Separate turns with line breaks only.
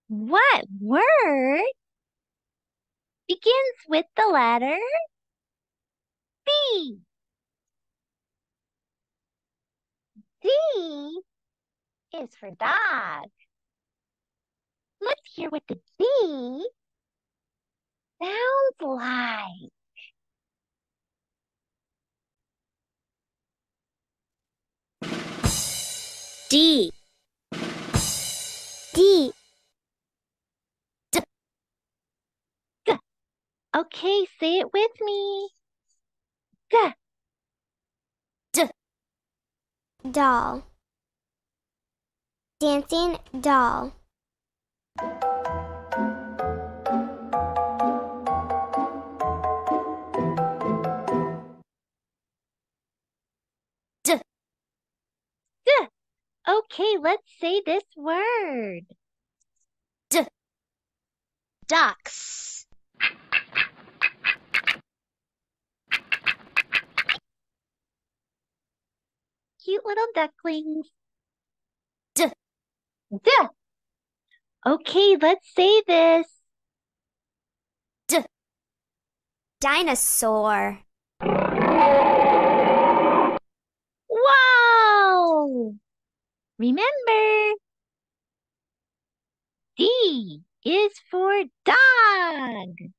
What word begins with the letter D? D is for dog. Let's hear what the D sounds like.
D. D.
D. G. Okay, say it with me. G.
D. Doll. Dancing doll. D.
D. Okay, let's say this word.
D. Ducks.
Cute little ducklings.
D.
D. Okay, let's say this.
D. Dinosaur.
Wow! Remember, D is for dog.